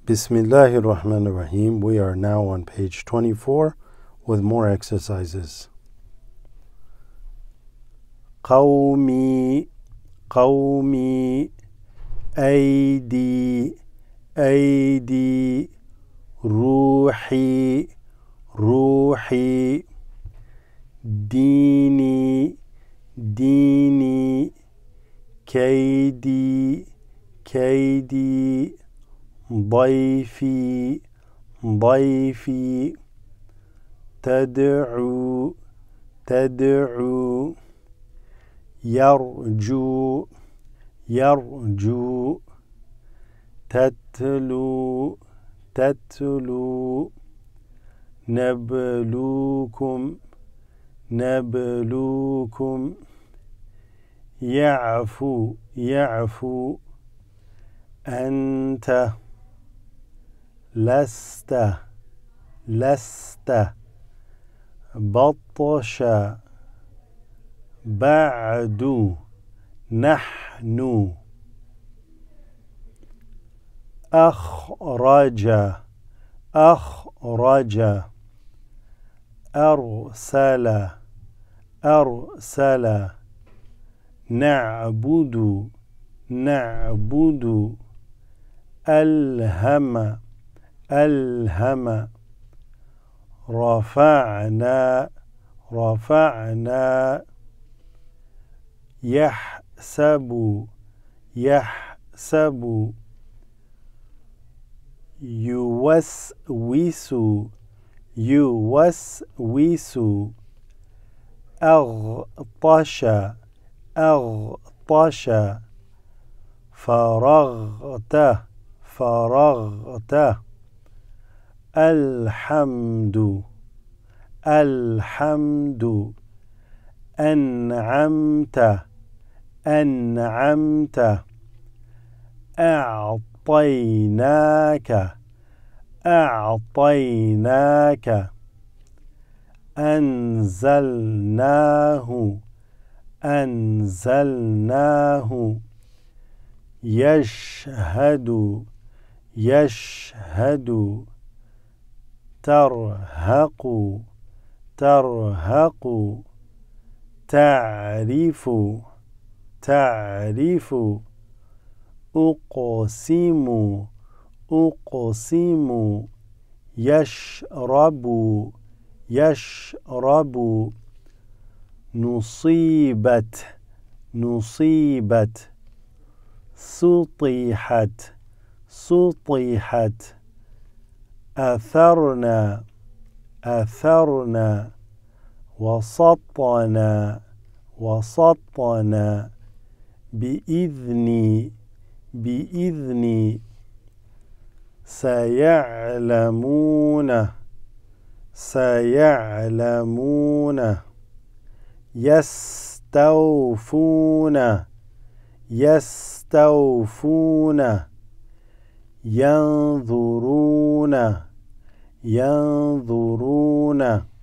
Bismillahirrahmanirrahim. We are now on page 24 with more exercises. قومي قومي أيدي أيدي روحي روحي ديني ديني كيدي كيدي ضيفي ضيفي تدعو تدعو يرجو يرجو تتلو تتلو نبلوكم نبلوكم يعفو يعفو أنت لست لست بطش بعد نحن أخرج أخرج أرسل أرسل نعبد نعبد ألهم ألهم رفعنا رفعنا يحسب يحسب يوسوس يوسوس أغطش أغطش فرغت فرغت الحمد الحمد أنعمت أنعمت أعطيناك أعطيناك أنزلناه أنزلناه يشهد يشهد ترهق ترهق تعرف تعرف أقسم أقسم يشرب يشرب نصيبت نصيبت سطحت سطحت أثرنا أثرنا وسطنا وسطنا بإذني بإذني سيعلمون سيعلمون يستوفون يستوفون ينظرون ينظرون